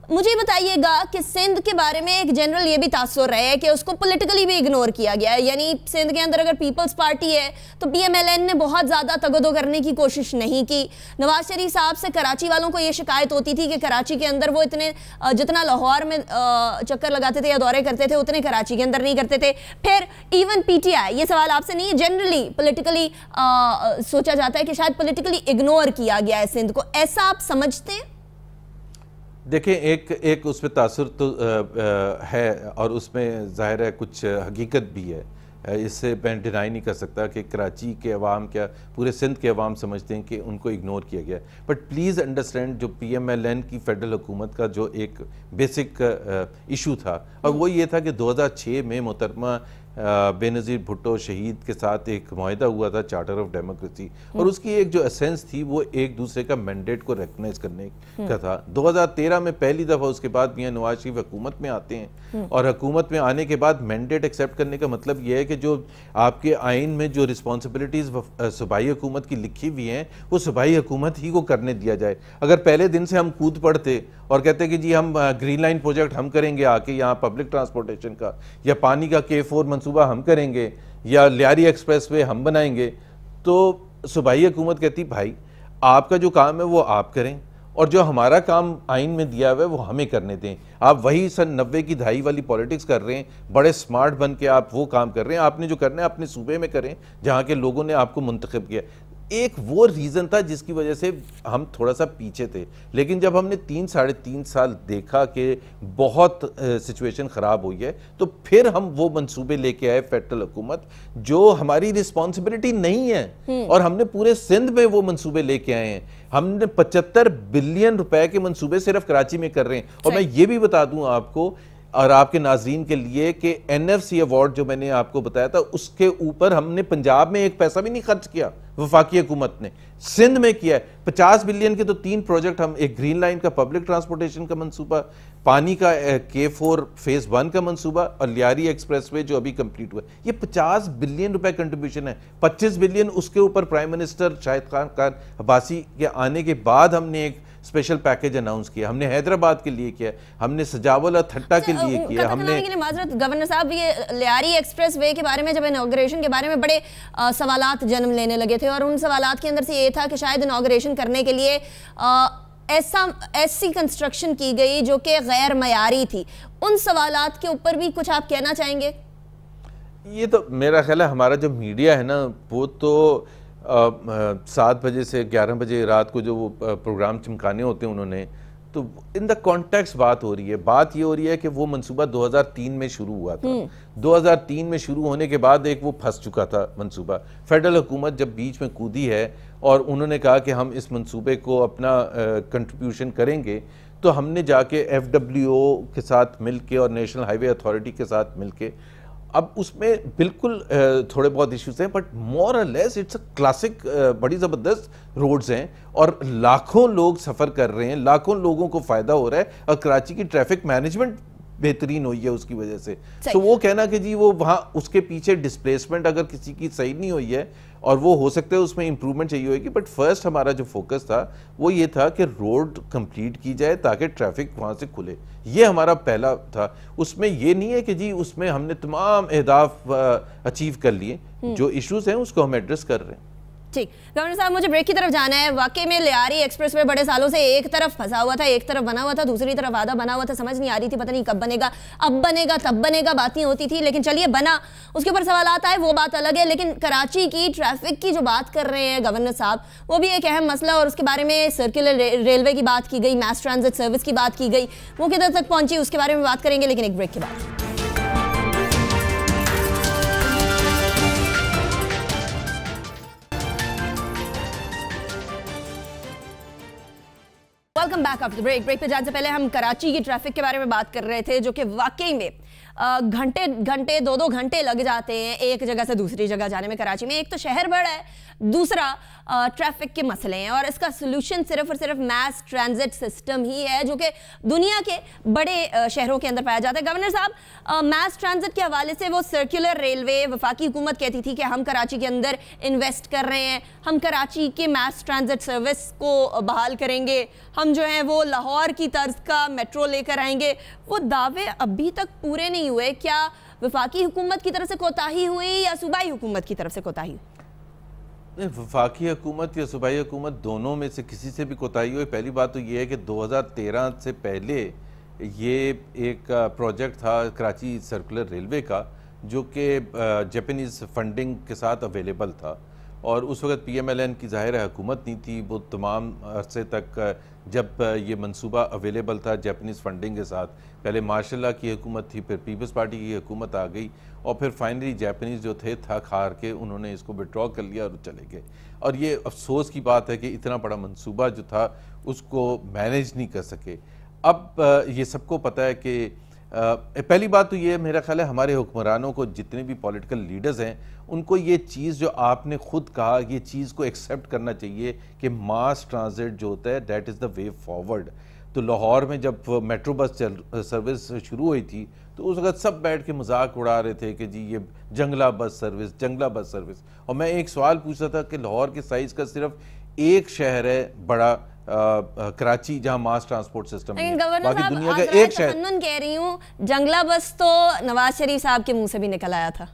मुझे बताइएगा कि सिंध के बारे में एक जनरल ये भी तासुर है कि उसको पॉलिटिकली भी इग्नोर किया गया है, यानी सिंध के अंदर अगर पीपल्स पार्टी है तो PMLN ने बहुत ज़्यादा तगदो करने की कोशिश नहीं की। नवाज शरीफ साहब से कराची वालों को ये शिकायत होती थी कि कराची के अंदर वो इतने जितना लाहौर में चक्कर लगाते थे या दौरे करते थे उतने कराची के अंदर नहीं करते थे। फिर इवन PTI, ये सवाल आपसे नहीं, जनरली पॉलिटिकली सोचा जाता है कि शायद पॉलिटिकली इग्नोर किया गया है सिंध को, ऐसा आप समझते हैं? देखें, एक उस पर तासुर तो है और उसमें ज़ाहिर है कुछ हकीकत भी है, इससे मैं डिनाई नहीं कर सकता कि कराची के अवाम क्या पूरे सिंध के अवाम समझते हैं कि उनको इग्नोर किया गया। बट प्लीज़ अंडरस्टैंड जो PMLN की फेडरल हुकूमत का जो एक बेसिक इशू था, और वो ये था कि 2006 में मोहतरमा बेनज़ीर भुट्टो शहीद के साथ एक मुआहिदा हुआ था चार्टर ऑफ डेमोक्रेसी, और उसकी एक जो एसेंस थी वो एक दूसरे का मैंडेट को रिकग्नाइज करने का था। 2013 में पहली दफ़ा उसके बाद मियां नवाज शरीफ हुकूमत में आते हैं, और हुकूमत में आने के बाद मैंडेट एक्सेप्ट करने का मतलब ये है कि जो आपके आइन में जो रिस्पॉन्सिबिलिटीज़ सूबाई हुकूमत की लिखी हुई हैं वो सूबाई हुकूमत ही को करने दिया जाए। अगर पहले दिन से हम कूद पड़ते और कहते कि जी हम ग्रीन लाइन प्रोजेक्ट हम करेंगे आके यहाँ पब्लिक ट्रांसपोर्टेशन का, या पानी का K4 मंसूबा हम करेंगे, या लियारी एक्सप्रेस वे हम बनाएंगे, तो सूबाई हुकूमत कहती भाई आपका जो काम है वो आप करें और जो हमारा काम आइन में दिया हुआ है वो हमें करने दें। आप वही सन 90 की दहाई वाली पॉलिटिक्स कर रहे हैं, बड़े स्मार्ट बन के आप वो काम कर रहे हैं। आपने जो करना है अपने सूबे में करें जहाँ के लोगों ने आपको मुंतखब किया। एक वो रीज़न था जिसकी वजह से हम थोड़ा सा पीछे थे, लेकिन जब हमने 3-3.5 साल देखा कि बहुत सिचुएशन ख़राब हुई है, तो फिर हम वो मंसूबे लेके आए फेडरल हुकूमत जो हमारी रिस्पॉन्सिबिलिटी नहीं है, और हमने पूरे सिंध में वो मंसूबे लेके आए हैं। हमने 75 बिलियन रुपए के मंसूबे सिर्फ कराची में कर रहे हैं। और मैं ये भी बता दूं आपको और आपके नाजरीन के लिए कि NFC अवार्ड जो मैंने आपको बताया था उसके ऊपर हमने पंजाब में एक पैसा भी नहीं खर्च किया, वफाकी हुकूमत ने सिंध में किया है। 50 बिलियन के तो 3 प्रोजेक्ट, हम एक ग्रीन लाइन का पब्लिक ट्रांसपोर्टेशन का मंसूबा, पानी का K4 फेज 1 का मंसूबा, और लियारी एक्सप्रेसवे जो अभी कंप्लीट हुआ। ये 50 बिलियन रुपए कंट्रीब्यूशन है। 25 बिलियन उसके ऊपर प्राइम मिनिस्टर शाहिद खान अब्बासी के आने के बाद हमने एक स्पेशल पैकेज अनाउंस किया। हमने हैदराबाद के लिए किया, हमने सजावल और थट्टा के लिए किया, हमने माजरत गवर्नर साहब ये लियारी एक्सप्रेस वे के बारे में जब इनॉग्रेशन के बारे में बड़े सवालात जन्म लेने लगे थे, और उन सवालात के अंदर से ये था कि शायद इनॉग्रेशन करने के लिए ऐसी कंस्ट्रक्शन की गई जो कि गैर मयारी थी। उन सवालात के ऊपर भी कुछ आप कहना चाहेंगे? ये तो मेरा ख्याल है हमारा जो मीडिया है ना वो तो 7 बजे से 11 बजे रात को जो वो प्रोग्राम चमकाने होते हैं उन्होंने, तो इन द कॉन्टेक्स्ट बात हो रही है। बात ये हो रही है कि वो मंसूबा 2003 में शुरू हुआ था। 2003 में शुरू होने के बाद एक वो फंस चुका था मंसूबा। फेडरल हुकूमत जब बीच में कूदी है और उन्होंने कहा कि हम इस मंसूबे को अपना कंट्रीब्यूशन करेंगे, तो हमने जाके FWO के साथ मिलके और नेशनल हाईवे अथॉरिटी के साथ मिलके, अब उसमें बिल्कुल थोड़े बहुत इश्यूज हैं, बट मोर और लेस इट्स अ क्लासिक, बड़ी ज़बरदस्त रोड्स हैं और लाखों लोग सफ़र कर रहे हैं, लाखों लोगों को फ़ायदा हो रहा है, और कराची की ट्रैफिक मैनेजमेंट बेहतरीन हुई है उसकी वजह से। तो वो कहना कि जी वो वहाँ उसके पीछे डिस्प्लेसमेंट अगर किसी की सही नहीं हुई है और वो हो सकता है उसमें इंप्रूवमेंट चाहिए होगी, बट फर्स्ट हमारा जो फोकस था वो ये था कि रोड कंप्लीट की जाए ताकि ट्रैफिक वहाँ से खुले। ये हमारा पहला था। उसमें ये नहीं है कि जी उसमें हमने तमाम अहदाफ अचीव कर लिए, जो इश्यूज हैं उसको हम एड्रेस कर रहे हैं। ठीक, गवर्नर साहब मुझे ब्रेक की तरफ जाना है। वाकई में लियारी एक्सप्रेस वे बड़े सालों से एक तरफ फंसा हुआ था, एक तरफ बना हुआ था, दूसरी तरफ आधा बना हुआ था, समझ नहीं आ रही थी पता नहीं कब बनेगा, अब बनेगा तब बनेगा, बातें होती थी, लेकिन चलिए बना, उसके ऊपर सवालात आए, वो बात अलग है। लेकिन कराची की ट्रैफिक की जो बात कर रहे हैं गवर्नर साहब, वो भी एक अहम मसला, और उसके बारे में सर्कुलर रेलवे की बात की गई, मैस ट्रांजिट सर्विस की बात की गई, वो किधर तक पहुंची उसके बारे में बात करेंगे, लेकिन एक ब्रेक के बाद। Welcome back after the break. Break पे जाने से पहले हम कराची की ट्रैफिक के बारे में बात कर रहे थे, जो कि वाकई में घंटे 2-2 घंटे लग जाते हैं एक जगह से दूसरी जगह जाने में कराची में। एक तो शहर बड़ा है, دوسرا ٹریفک کے مسئلے ہیں اور اس کا سلوشن صرف اور صرف میس ٹرانزٹ سسٹم ہی ہے جو کہ دنیا کے بڑے شہروں کے اندر پایا جاتا ہے. گورنر صاحب, میس ٹرانزٹ کے حوالے سے وہ سرکولر ریلوے وفاقی حکومت کہتی تھی کہ ہم کراچی کے اندر انویسٹ کر رہے ہیں, ہم کراچی کے میس ٹرانزٹ سروس کو بحال کریں گے, ہم جو ہیں وہ لاہور کی طرز کا میٹرو لے کر آئیں گے. وہ دعوے ابھی تک پورے نہیں ہوئے. کیا وفاقی حکومت کی طرف سے کوتاہی ہوئی یا صوبائی حکومت کی طرف سے کوتاہی ہوئی؟ وفاقی حکومت یا صوبائی حکومت دونوں میں سے کسی سے بھی کوتاہی ہوئی. پہلی بات تو یہ ہے کہ 2013 سے پہلے یہ ایک پروجیکٹ تھا کراچی سرکولر ریلوے کا جو کہ جاپانیز فنڈنگ کے ساتھ اویلیبل تھا, اور اس وقت پی ایم ایل این کی ظاہر حکومت نہیں تھی. وہ تمام عرصے تک جب یہ منصوبہ اویلیبل تھا جاپانیز فنڈنگ کے ساتھ, پہلے ماشاء اللہ کی حکومت تھی, پھر پیپلز پارٹی کی حکومت آ گئی, اور پھر فائنلی جاپانیز جو تھے تھک ہار کے انہوں نے اس کو وڈرا کر لیا اور چلے گئے. اور یہ افسوس کی بات ہے کہ اتنا بڑا منصوبہ جو تھا اس کو مینیج نہیں کر سکے. اب یہ سب کو پتہ ہے کہ پہلی بات تو یہ میرا خیال ہے ہمارے حکمرانوں کو, جتنے بھی پولیٹیکل لیڈرز ہیں, ان کو یہ چیز جو آپ نے خود کہا یہ چیز کو ایکسیپٹ کرنا چاہیے کہ ماس ٹرانزٹ جو ہوتا ہے that is the way forward. تو لاہور میں جب میٹرو بس سروس شروع ہوئی تھی تو اس وقت سب بیٹھ کے مذاق اڑا رہے تھے کہ جی یہ جنگلہ بس سروس. اور میں ایک سوال پوچھتا تھا کہ لاہور کے سائز کا صرف ایک شہر ہے بڑا کراچی جہاں ماس ٹرانسپورٹ سسٹم ہے, باقی دنیا کا ایک شہر. کہہ رہی ہوں جنگلہ بس تو نواز شریف صاحب کے منہ سے بھی نکل آیا تھا.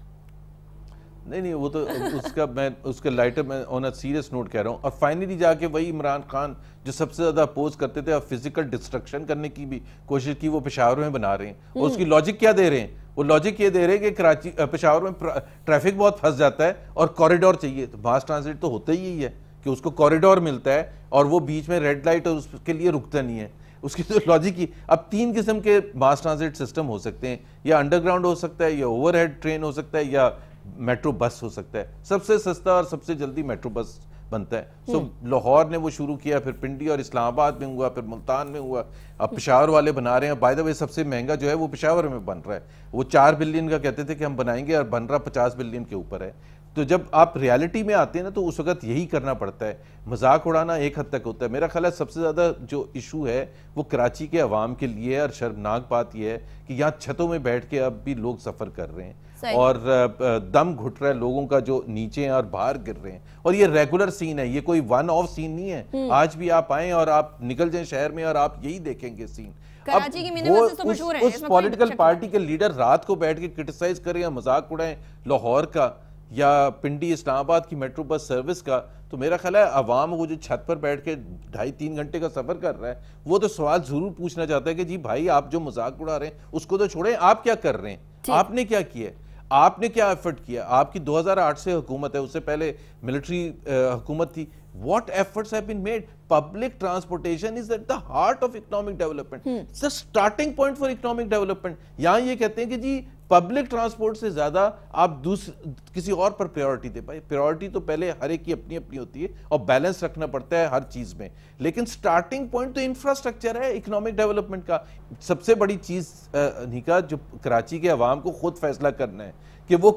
نہیں وہ تو اس کا لائٹر میں آن اے سیریس نوٹ کہہ رہا ہوں. اور فائنلی جا کے وہی عمران خان جو سب سے زیادہ اپوز کرتے تھے اور فزیکل ڈسٹرکشن کرنے کی بھی کوشش کی, وہ پشاور میں بنا رہے ہیں. اور اس کی لاجک کیا دے رہے ہیں؟ وہ لاجک یہ دے رہے ہیں کہ کراچی پشاور میں ٹریفک بہت پھنس جاتا ہے اور کوریڈور چاہیے. تو ماس ٹرانزٹ تو ہوتا ہی یہی ہے کہ اس کو کوریڈور ملتا ہے اور وہ بیچ میں ریڈ لائٹ اور اس کے لیے رکتا نہیں ہے. اس کی تو لاجک ہی. اب 3 قسم کے ماس ٹرانزٹ سسٹم ہو سکتے ہیں, یا انڈر گراؤنڈ ہو سکتا ہے, یا اوور ہیڈ ٹرین ہو سکتا ہے, یا میٹرو بس ہو سکتا ہے. سب سے سستا اور سب سے جلدی میٹرو بس بنتا ہے. سو لاہور نے وہ شروع کیا, پھر پنڈی اور اسلام آباد میں ہوا, پھر ملتان میں ہوا, اب پشاور والے بنا رہے ہیں. بائی دا وے سب سے مہنگا جو ہے وہ پشاور میں بن رہا ہے. وہ 4 بلین کا کہتے تھے کہ ہم بنائیں گے اور بن رہا 50 بلین کے اوپر ہے. تو جب آپ ریالٹی میں آتے ہیں نا تو اس وقت یہی کرنا پڑتا ہے. مذاق اڑانا ایک حد تک ہوتا ہے. میرا خیال ہے سب سے زیادہ جو ایشو ہے وہ کراچی کے عوام کے لیے, اور شرمناک بات یہ ہے کہ یہاں چھتوں میں بیٹھ کے اب بھی لوگ سفر کر رہے ہیں اور دم گھٹ رہا ہے لوگوں کا, جو نیچے ہیں اور باہر گر رہے ہیں. اور یہ ریگولر سین ہے, یہ کوئی ون آف سین نہیں ہے. آج بھی آپ آئیں اور آپ نکل جائیں شہر میں اور آپ یہی دیکھیں گے سین. کراچی کی مینی بسز تو مشہور ہیں. اس پولیٹیکل پارٹی کے لیڈر رات کو بیٹھ کے کرٹیسائز کریں یا مذاق اڑائیں لاہور کا یا پنڈی اسلام آباد کی میٹرو بس سروس کا, تو میرا خیال ہے عوام وہ جو چھت پر بیٹھ کے 2.5-3 گھنٹے کا سفر کر رہا ہے وہ تو سوال ضرور پوچھنا چاہتا ہے کہ جی بھائی آپ جو مذاق اڑا رہے ہیں اس کو تو چھوڑیں, آپ کیا کر رہے ہیں, آپ نے کیا کیا ہے, آپ نے کیا ایفرٹ کیا. آپ کی 2008 سے حکومت ہے, اس سے پہلے ملٹری حکومت تھی. What efforts have been made? Public transportation is at the heart of economic development. It's the starting point for economic development. یہاں یہ کہتے ہیں کہ جی پبلک ٹرانسپورٹ سے زیادہ آپ کسی اور پر پریورٹی دے. بھائی پریورٹی تو پہلے ہر ایک کی اپنی اپنی ہوتی ہے اور بیلنس رکھنا پڑتا ہے ہر چیز میں, لیکن سٹارٹنگ پوائنٹ تو انفراسٹرکچر ہے اکنامک ڈیولپمنٹ کا. سب سے بڑی چیز انیقا جو کراچی کے عوام کو خود فیصلہ کرنا ہے کہ وہ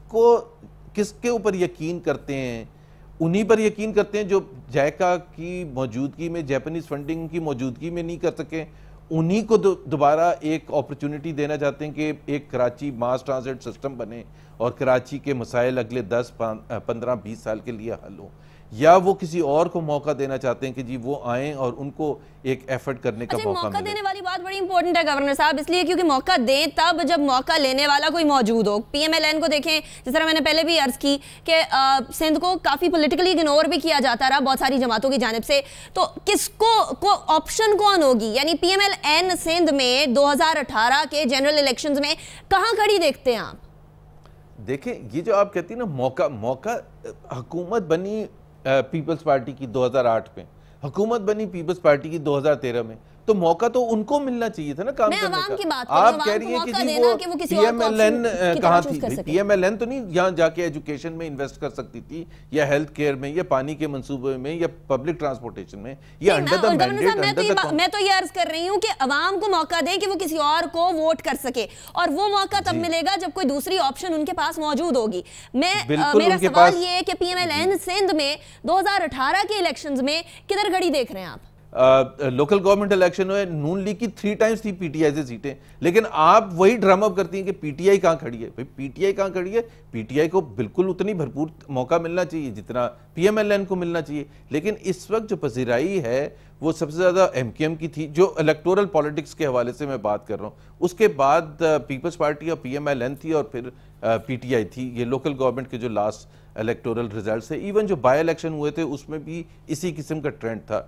کس کے اوپر یقین کرتے ہیں. انہی پر یقین کرتے ہیں جو جائکا کی موجودگی میں, جاپانیز فنڈنگ کی موجودگی میں نہیں کر سکے. انہی کو دوبارہ ایک اپرچونٹی دینا چاہتے ہیں کہ ایک کراچی ماس ٹرانزٹ سسٹم بنے اور کراچی کے مسائل اگلے 10, 15, 20 سال کے لیے حل ہوں. یا وہ کسی اور کو موقع دینا چاہتے ہیں کہ جی وہ آئیں اور ان کو ایک ایفرٹ کرنے کا موقع ملے. موقع دینے والی بات بڑی امپورٹنٹ ہے گورنر صاحب, اس لیے کیونکہ موقع دیں تب جب موقع لینے والا کوئی موجود ہو. پی ایم ایل این کو دیکھیں, جس طرح میں نے پہلے بھی عرض کی کہ سندھ کو کافی پولیٹیکلی اگنور بھی کیا جاتا رہا بہت ساری جماعتوں کی جانب سے. تو کس کو آپشن کون ہوگی؟ یعنی P M L N Sindh میں 2018 کے جنرل الیکشنز میں کہاں کھڑی دیکھتے ہیں آپ؟ دیکھیں یہ جو آپ کہتی ہیں نا موقع, حکومت بنی پیپلز پارٹی کی 2008 میں, حکومت بنی پیپلز پارٹی کی 2013 میں. تو موقع تو ان کو ملنا چاہیے تھا نا کام کرنے کا. آپ کہہ رہی ہیں کہ جی وہ پی ایم ایل این کہاں تھی؟ پی ایم ایل این تو نہیں یہاں جا کے ایجوکیشن میں انویسٹ کر سکتی تھی, یا ہیلتھ کیئر میں, یا پانی کے منصوبے میں, یا پبلک ٹرانسپورٹیشن میں, یا انڈر دا مینڈیٹ. میں تو یہ عرض کر رہی ہوں کہ عوام کو موقع دیں کہ وہ کسی اور کو ووٹ کر سکے, اور وہ موقع تب ملے گا جب کوئی دوسری آپشن ان کے پاس موجود ہوگی. میرا سوال یہ ہے کہ P M L N Sindh میں 2018 کے الیکشنز میں کدھر گھڑی دیکھ رہے ہیں آپ؟ لوکل گورنمنٹ الیکشن ہوئے, نون لیگ کی 3 ٹائمز تھی پی ٹی آئی سے سیٹیں, لیکن آپ وہی ڈرامہ کرتی ہیں کہ پی ٹی آئی کہاں کھڑی ہے. بھئی پی ٹی آئی کہاں کھڑی ہے؟ پی ٹی آئی کو بالکل اتنی بھرپور موقع ملنا چاہیے جتنا پی ایم ایل این کو ملنا چاہیے, لیکن اس وقت جو پذیرائی ہے وہ سب سے زیادہ ایم کیو ایم کی تھی, جو الیکٹورل پالیٹکس کے حوالے سے میں بات کر رہا ہوں. اس کے بعد پیپلز پارٹی اور پی ایم ایل این تھی, اور پھر پی ٹی آئی تھی. یہ لوکل گورنمنٹ کے جو لاسٹ الیکٹورل ریزلٹس ہے, ایون جو بائی الیکشن ہوئے تھے اس میں بھی اسی قسم کا ٹرینڈ تھا.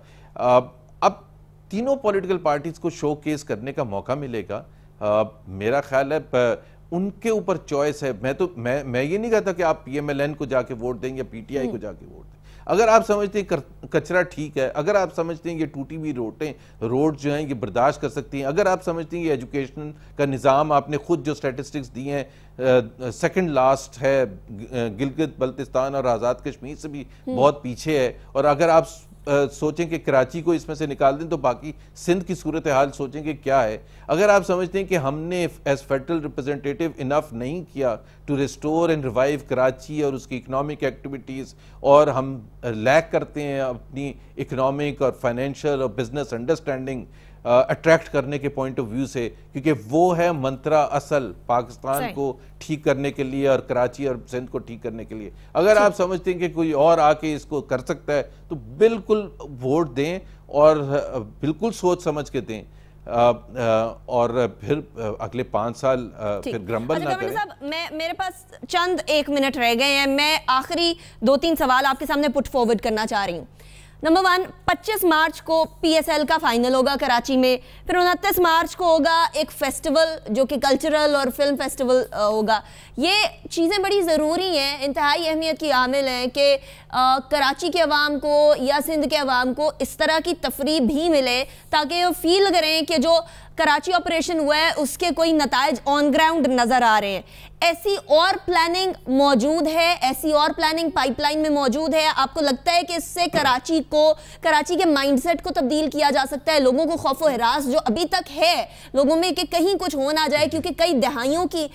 اب تینوں پولیٹیکل پارٹیز کو شو کیس کرنے کا موقع ملے گا. میرا خیال ہے ان کے اوپر چوائس ہے. میں یہ نہیں کہتا کہ آپ پی ایم ایل این کو جا کے ووٹ دیں یا پی ٹی آئی کو جا کے ووٹ دیں. اگر آپ سمجھتے ہیں کچرا ٹھیک ہے, اگر آپ سمجھتے ہیں یہ ٹوٹی ہوئی روڈ جو ہیں یہ برداشت کر سکتی ہیں, اگر آپ سمجھتے ہیں یہ ایجوکیشن کا نظام, آپ نے خود جو سٹیٹسٹکس دی ہیں سیکنڈ لاسٹ ہے, گلگت بلتستان اور آزاد کشمیر سے بھی بہت پیچھے ہے, اور اگر آپ سوچیں کہ کراچی کو اس میں سے نکال دیں تو باقی سندھ کی صورتحال سوچیں کہ کیا ہے. اگر آپ سمجھتے ہیں کہ ہم نے ایز فیڈرل ریپرزنٹیٹیو انف نہیں کیا to restore and revive Karachi اور اس کی اکنامک ایکٹیویٹیز, اور ہم لیک کرتے ہیں اپنی اکنامک اور فائنینشیل اور بزنس انڈرسٹینڈنگ اٹریکٹ کرنے کے پوائنٹ آف ویو سے, کیونکہ وہ ہے منترا اصل پاکستان کو ٹھیک کرنے کے لیے اور کراچی اور سندھ کو ٹھیک کرنے کے لیے. اگر آپ سمجھتے ہیں کہ کوئی اور آ کے اس کو کر سکتا ہے تو بالکل ووٹ دیں, اور بالکل سوچ سمجھ کے دیں, اور پھر اگلے 5 سال پھر گرمبل نہ کریں. میرے پاس چند 1 منٹ رہ گئے ہیں, میں آخری 2-3 سوال آپ کے سامنے پٹ فارورڈ کرنا چاہ رہی ہوں. نمبر 1, 25 مارچ کو پی ایس ایل کا فائنل ہوگا کراچی میں, پھر 29 مارچ کو ہوگا ایک فیسٹیول جو کہ کلچرل اور فلم فیسٹیول ہوگا. یہ چیزیں بڑی ضروری ہیں, انتہائی اہمیت کی عامل ہیں کہ کراچی کے عوام کو یا سندھ کے عوام کو اس طرح کی تفریح بھی ملے تاکہ وہ فیل کریں کہ جو کراچی آپریشن ہوا ہے اس کے کوئی نتائج آن گراؤنڈ نظر آ رہے ہیں. ایسی اور پلاننگ موجود ہے, ایسی اور پلاننگ پائپ لائن میں موجود ہے؟ آپ کو لگتا ہے کہ اس سے کراچی کے مائنڈ سیٹ کو تبدیل کیا جا سکتا ہے, لوگوں کو خوف و ہراس جو ابھی تک ہے لوگوں میں کہ کہیں کچھ ہو نہ جائے کیونکہ کئی دہائیوں کی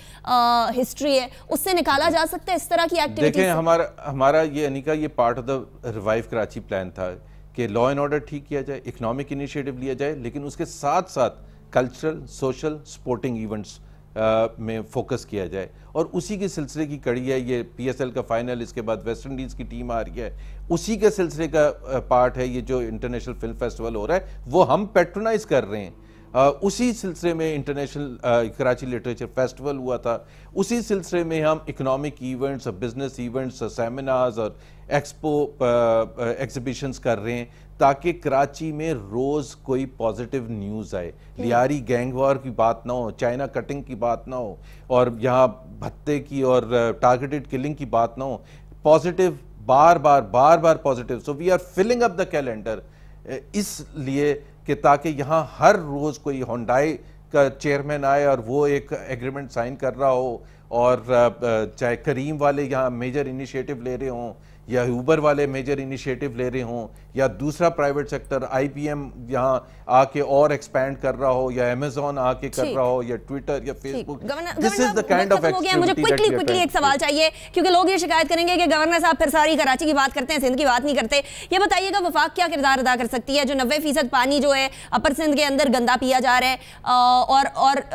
ہسٹری ہے, اس سے نکالا جا سکتا ہے اس طرح کی ایکٹیویٹی؟ دیکھیں ہمارا یہ انیکا یہ part of the revive Karachi plan تھا کہ لا اینڈ آرڈر ٹھیک کیا جائے, اکنامک انیشیٹو لیا جائے, لیکن اس کے ساتھ ساتھ کلچرل, سوشل, سپورٹنگ ایونٹس میں فوکس کیا جائے, اور اسی کے سلسلے کی کڑی ہے یہ پی ایس ایل کا فائنل. اس کے بعد ویسٹ انڈیز کی ٹیم آ رہی ہے, اسی کے سلسلے کا پارٹ ہے یہ جو انٹرنیشنل فلم فیسٹیول ہو رہا ہے, وہ ہم پیٹرونائز کر رہے ہیں. اسی سلسلے میں انٹرنیشنل کراچی لٹریچر فیسٹیول ہوا تھا, اسی سلسلے میں ہم اکنامک ایونٹس اور بزنس ایونٹس اور سیمینارز اور ایکسپو ایگزیبیشنز کر رہے ہیں تاکہ کراچی میں روز کوئی پازیٹیو نیوز آئے. لیاری گینگ وار کی بات نہ ہو, چائنا کٹنگ کی بات نہ ہو, اور یہاں بھتے کی اور ٹارگیٹڈ کلنگ کی بات نہ ہو. پازیٹیو بار بار positive. So we are filling up the calendar اس لیے کہ تاکہ یہاں ہر روز کوئی ہونڈائی کا چیئرمین آئے اور وہ ایک ایگریمنٹ سائن کر رہا ہو, اور چاہے کریم والے یہاں میجر انیشیٹو لے رہے ہوں, یا اوبر والے میجر انیشیٹو لے رہے ہوں, یا دوسرا private sector I B M یہاں آ کے اور ایکسپینڈ کر رہا ہو, یا امیزون آ کے کر رہا ہو, یا ٹویٹر یا Facebook. This is the kind of activity. مجھے کوئکلی ایک سوال چاہیے کیونکہ لوگ یہ شکایت کریں گے کہ گورنر صاحب پھر ساری کراچی کی بات کرتے ہیں, سندھ کی بات نہیں کرتے. یہ بتائیے گا وفاق کیا کردار ادا کر سکتی ہے؟ جو 90% پانی جو ہے اپر سندھ کے اندر گندا پیا جا رہا ہے,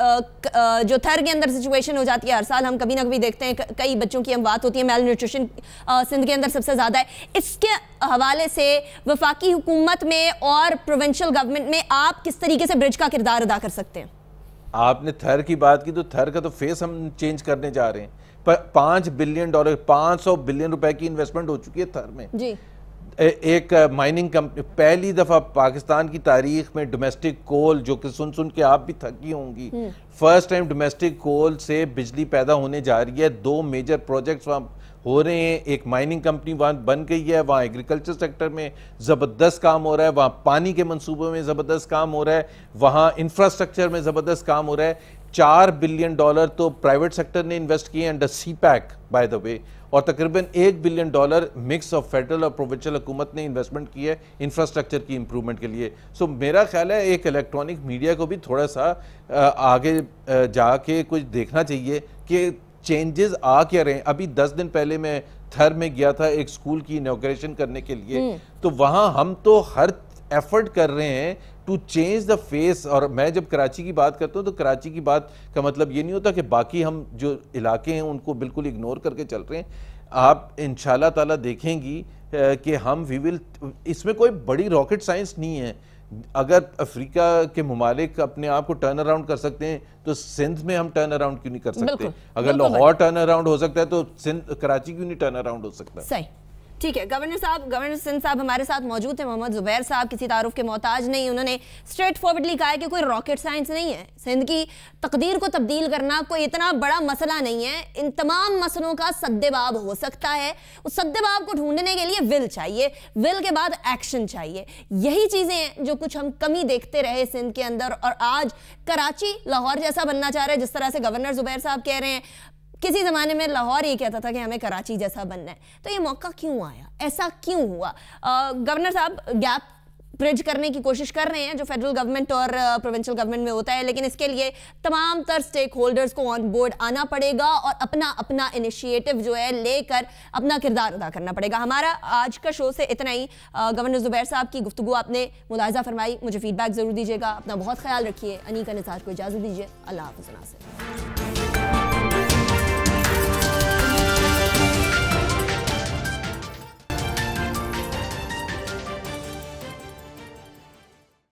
اور جو تھر کے اندر سچویشن ہو جاتی ہے, ہر سال ہم کبھی نہ کبھی دیکھتے ہیں کئی بچوں کی اموات ہوتی ہے, میل نیوٹریشن سندھ کے اندر سب سے زیادہ ہے. اس کے حوالے سے وفاقی حکومت میں اور پروونشل گورنمنٹ میں آپ کس طریقے سے برج کا کردار ادا کر سکتے ہیں؟ آپ نے تھر کی بات کی تو تھر کا تو فیس ہم چینج کرنے جا رہے ہیں. $5 بلین 500 بلین روپے کی انویسٹمنٹ ہو چکی ہے تھر میں. جی ایک مائننگ کمپنی, پہلی دفعہ پاکستان کی تاریخ میں ڈومیسٹک کول, جو کہ سن کے آپ بھی تھکی ہوں گی, فرسٹ ٹائم ڈومیسٹک کول سے بجلی پیدا ہونے جا رہی ہے. 2 میجر پروجیکٹس وہاں ہو رہے ہیں. ایک مائننگ کمپنی وہاں بن گئی ہے, وہاں ایگریکلچر سیکٹر میں زبردست کام ہو رہا ہے, وہاں پانی کے منصوبوں میں زبردست کام ہو رہا ہے, وہاں انفراسٹرکچر میں زبردست کام ہو رہا ہے. $4 بلین تو پرائیویٹ سیکٹر نے انویسٹ کیے under CPEC by the way, اور تقریباً $1 بلین مکس آف فیڈرل اور پروونشل حکومت نے انویسٹمنٹ کی ہے انفراسٹرکچر کی امپرومنٹ کے لیے. سو میرا خیال ہے ایک الیکٹرانک میڈیا کو بھی تھوڑا سا آگے جا کے کچھ دیکھنا چاہیے کہ چینجز آ کیا رہے ہیں. ابھی 10 دن پہلے میں تھر میں گیا تھا ایک سکول کی انوگریشن کرنے کے لیے, تو وہاں ہم تو ہر ایفرٹ کر رہے ہیں ٹو چینج دا فیس. اور میں جب کراچی کی بات کرتا ہوں تو کراچی کی بات کا مطلب یہ نہیں ہوتا کہ باقی ہم جو علاقے ہیں ان کو بالکل اگنور کر کے چل رہے ہیں. آپ انشاءاللہ تعالیٰ دیکھیں گی کہ ہم اس میں کوئی بڑی راکٹ سائنس نہیں ہے. اگر افریقہ کے ممالک اپنے آپ کو ٹرن اراؤنڈ کر سکتے ہیں تو سندھ میں ہم ٹرن اراؤنڈ کیوں نہیں کر سکتے؟ اگر لاہور ٹرن اراؤنڈ ہو سکتا ہے تو کراچی کیوں نہیں ٹرن اراؤنڈ ہو سکتا؟ صحیح, ٹھیک ہے. گورنر سندھ صاحب ہمارے ساتھ موجود ہیں. محمد زبیر صاحب کسی تعارف کے محتاج نہیں, انہوں نے اسٹریٹ فارورڈلی کہا ہے کہ کوئی راکٹ سائنس نہیں ہے, سندھ کی تقدیر کو تبدیل کرنا کوئی اتنا بڑا مسئلہ نہیں ہے. ان تمام مسئلوں کا سد باب ہو سکتا ہے. اس سد باب کو ڈھونڈنے کے لیے ول چاہیے, ول کے بعد ایکشن چاہیے. یہی چیزیں ہیں جو کچھ ہم کمی دیکھتے رہے سندھ کے اندر, اور آج کراچی لاہور جیسا بننا چاہ رہا ہے. جس طرح سے گورنر زبیر صاحب کہہ رہے ہیں کسی زمانے میں لاہور یہ کہتا تھا کہ ہمیں کراچی جیسا بننا ہے, تو یہ موقع کیوں آیا, ایسا کیوں ہوا؟ گورنر صاحب گیپ برج کرنے کی کوشش کر رہے ہیں جو فیڈرل گورنمنٹ اور پروونشل گورنمنٹ میں ہوتا ہے, لیکن اس کے لیے تمام تر سٹیک ہولڈرز کو آن بورڈ آنا پڑے گا اور اپنا انیشیٹو جو ہے لے کر اپنا کردار ادا کرنا پڑے گا. ہمارا آج کا شو سے اتنا ہی. گورنر زبیر صاحب کی گفتگو آپ نے ملاحظہ فرمائی, مجھے فیڈ بیک ضرور دیجیے گا. اپنا بہت خیال رکھیے. انیقا نثار کو اجازت دیجیے. اللہ حافظ.